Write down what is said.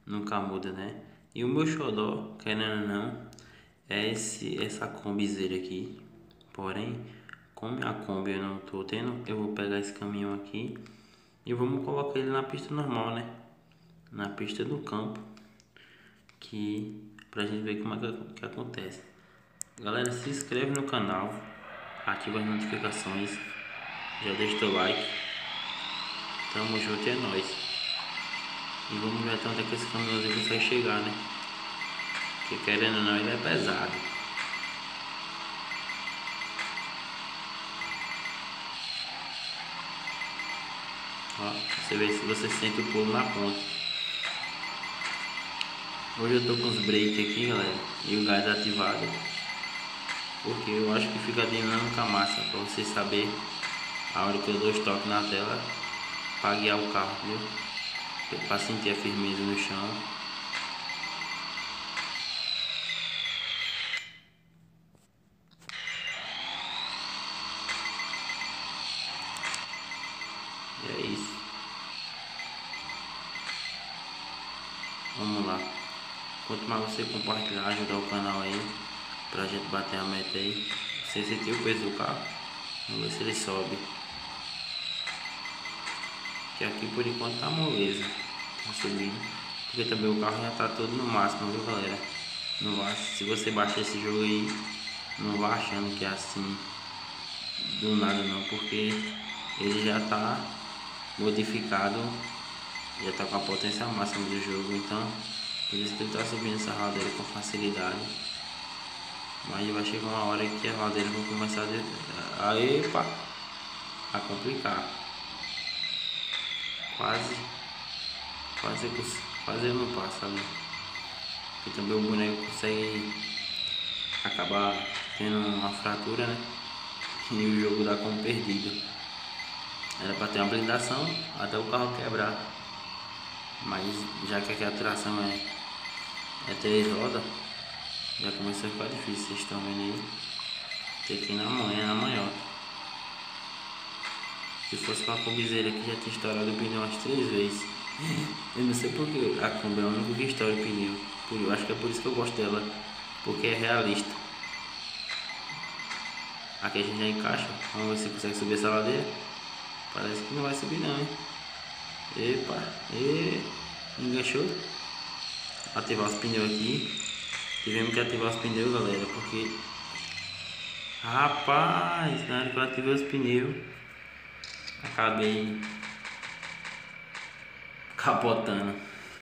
nunca muda, né? E o meu xodó, querendo ou não, é essa combizeira aqui. Porém, como a Kombi eu não tô tendo, eu vou pegar esse caminhão aqui e vamos colocar ele na pista normal, né? Na pista do campo, que pra gente ver como é que acontece. Galera, se inscreve no canal, ativa as notificações, já deixa o teu like. Tamo junto, é nóis. E vamos ver até onde é que esse caminhãozinho consegue chegar, né? Porque querendo ou não, ele é pesado. Ó, você vê se você sente o pulo na ponta. Hoje eu tô com os breaks aqui, galera, e o gás ativado, porque eu acho que fica dinâmica massa pra você saber a hora que eu dou stop na tela pra guiar o carro, viu? Pra sentir a firmeza no chão. E é isso. Vamos lá. Quanto mais você compartilhar, ajudar o canal aí, pra gente bater a meta aí. Você sentiu o peso do carro? Vamos ver se ele sobe. Que aqui por enquanto tá moleza. Tá subindo. Porque também o carro já tá todo no máximo, viu, galera? Não vai, se você baixar esse jogo aí, não vá achando que é assim do nada não, porque ele já tá modificado, já tá com a potência máxima do jogo, então por isso que ele tá subindo essa rodadeira com facilidade. Mas vai chegar uma hora que as rodeiras vão começar a complicar. Quase eu não passo ali. E também o boneco consegue acabar tendo uma fratura, né? E o jogo dá como perdido. Era para ter uma blindação até o carro quebrar. Mas já que aqui a tração é 3 rodas, já começou a ficar difícil, vocês estão vendo aí. Tem que ir na manhota. Se fosse com a combizeira aqui já tinha estourado o pneu umas 3 vezes. Eu não sei porque a Kombi é o único que estoura o pneu. Eu acho que é por isso que eu gosto dela, porque é realista. Aqui a gente já encaixa. Vamos ver se consegue subir essa ladeira. Parece que não vai subir não, hein? Epa, enganchou. Ativar os pneus aqui. Tivemos que ativar os pneus, galera, porque rapaz, na hora que eu ativei os pneus, acabei capotando.